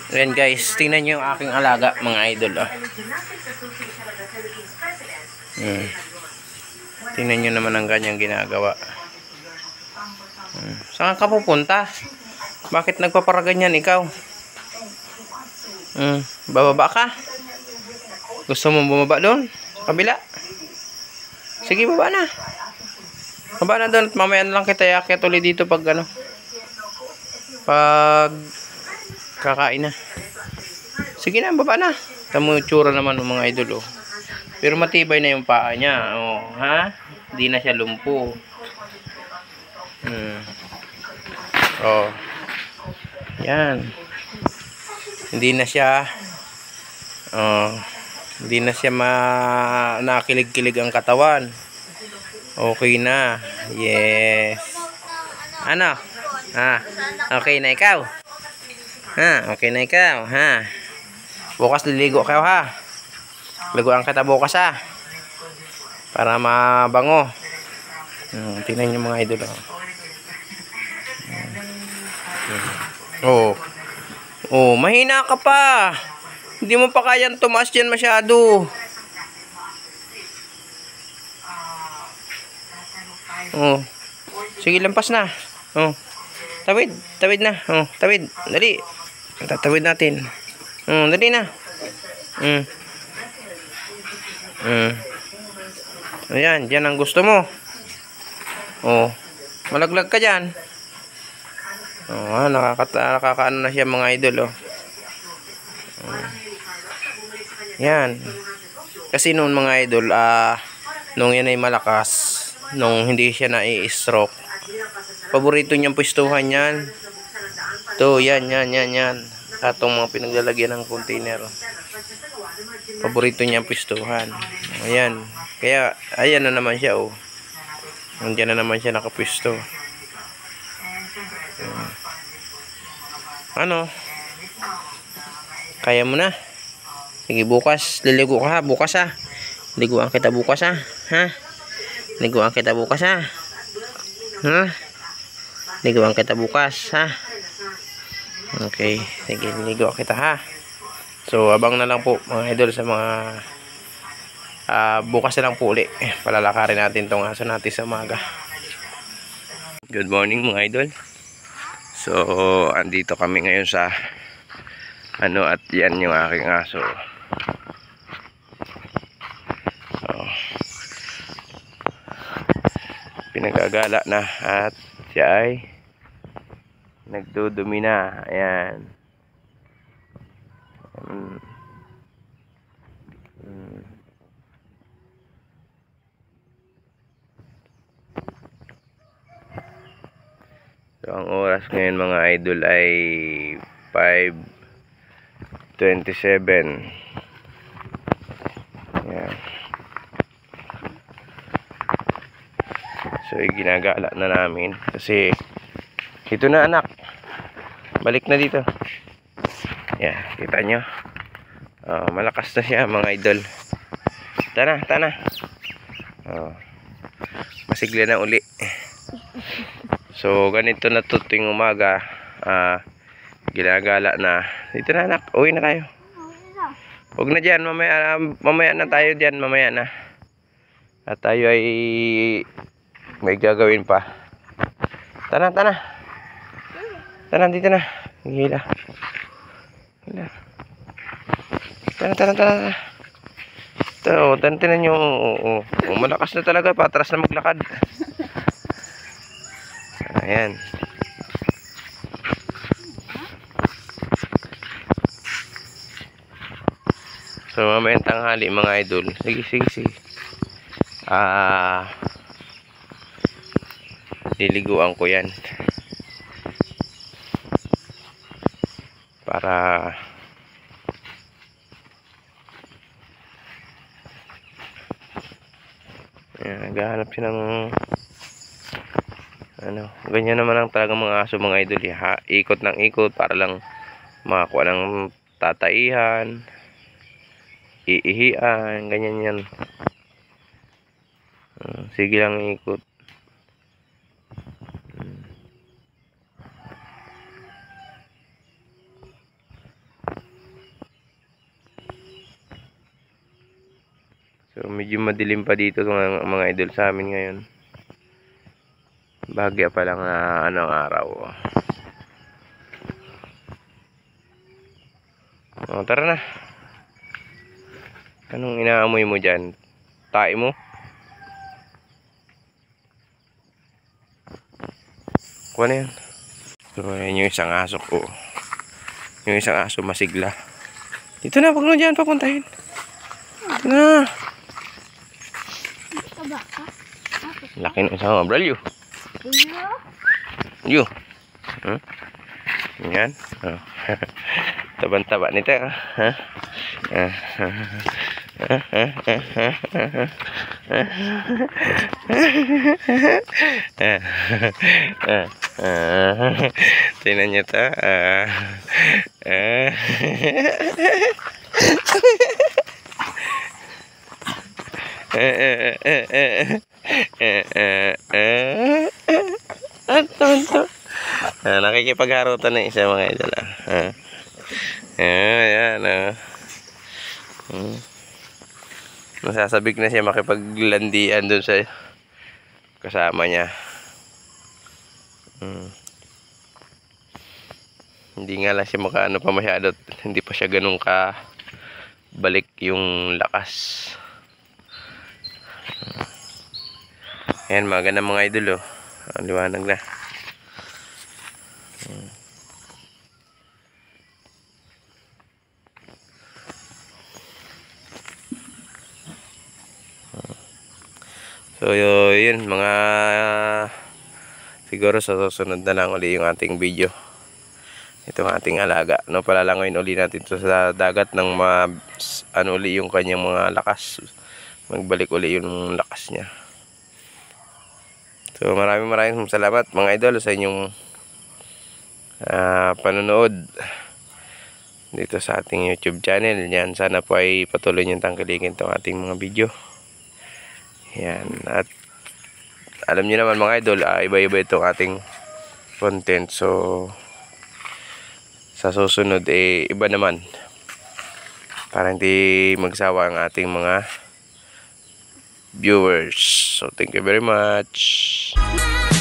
Ayan guys, tingnan nyo yung aking alaga mga idol. Tingnan nyo naman ang kanyang ginagawa. Saan ka pupunta? Bakit nagpaparaganyan ikaw? Bababa ka? Gusto mong bumaba doon? Sa kabila? Sige, baba na. Baba na doon at mamaya na lang kita iakyat ulit dito pag ano. Pag kakain na. Sige na, baba na. Tamo yung tsura naman ng mga idol, oh. Pero matibay na yung paa niya, oh, ha? Hindi na siya lumpo. Oh. Yan. Hindi na siya hindi na siya nakilig-kilig ang katawan. Okay na. Yes. Ano? Okay na ikaw? Okay na ikaw, ha? Bukas liligo kayo, ha? Liguan kita bukas, ha? Para mabango. Tingnan niyo mga idol, oh. Mahina ka pa. Hindi mo pa kayang tumaas dyan masyado. Sige, lampas na. Tawid na. Tawid. Dali. Tatawid natin. Dali na. Ayan, dyan ang gusto mo. Malaglag ka dyan. Nakakaano na siya mga idol, oh. Yan. Kasi noon mga idol, nung yan ay malakas, nung hindi siya na-i-stroke, paborito niyang pwestuhan yan. Ito, yan. Atong mga pinaglalagyan ng container. Paborito niyang pwestuhan. Ayan. Kaya, ayan na naman siya, oh. Nandiyan na naman siya nakapwesto. Ano? Kaya mo na? Sige, bukas. Liligo ka, ha? Bukas, ha? Liguan kita bukas, ha? Liguan kita bukas, ha? Liguan kita bukas, ha? Okay. Sige, liligo kita, ha? So, abang na lang po, mga idol, sa mga bukas na lang po ulit. Palalakarin natin tong aso natin sa umaga. Good morning, mga idol. So, andito kami ngayon sa at yan yung aking aso. Pinagagala na at siya ay nagdudumi na. Ayan. So, ang oras ngayon mga idol ay 5:27. Ayan. So, ginagala na namin kasi ito na, anak, balik na dito. Ayan, kita nyo, malakas na siya mga idol. Tana. Masigla na uli. So, ganito na tuting umaga. Ginagala na. Dito na, anak, uwi na tayo. Huwag na dyan, mamaya na tayo dyan, mamaya na. At tayo ay may gagawin pa. Tana. Tana, dito na. Hila. Tana. Ito, tinan nyo. Malakas na talaga, patras na maglakad. Ayan. So, mamayang tanghali mga idol. Sige. Liliguan ko yan. Para naghahanap siya ng ganyan naman ang talagang mga aso mga idol, ikot ng ikot para lang makakuha ng tataihan, iihian, ganyan yan. Sige lang ikot. So medyo madilim pa dito mga idol sa amin ngayon. Bahagya pa lang na ang araw. Oh, tara na. Anong inaamoy mo dyan? Tae mo? Kuha na yan. So ayan yung isang aso ko. Yung isang aso masigla. Dito na, wag mo dyan papuntahin. Dito na. Laki ng isang abralyo. Yo. Yan. Oh. Taban-taba nito. Ha? Tingnan niyo to. Nakikipagharutan na isa mga idol. Ayan. Nasasabik na siya makipaglandian dun sa kasama niya. Hindi nga lang siya makaano pa masyado. Hindi pa siya ganun ka balik yung lakas. Ayan, maganda mga idol. Ang liwanag na. So yun mga siguro sa susunod na lang uli yung ating video. Itong ating alaga. No, palalangoyin uli natin to sa dagat ng ano uli yung kanyang mga lakas. Magbalik uli yung lakas niya. So maraming salamat mga idol sa inyong panonood dito sa ating YouTube channel. Yan, sana po ay patuloy niyong tangkilikin itong ating mga video. Yan, at alam niyo naman mga idol, iba-iba itong ating content. So sa susunod iba naman para hindi magsawa ang ating mga viewers. So thank you very much.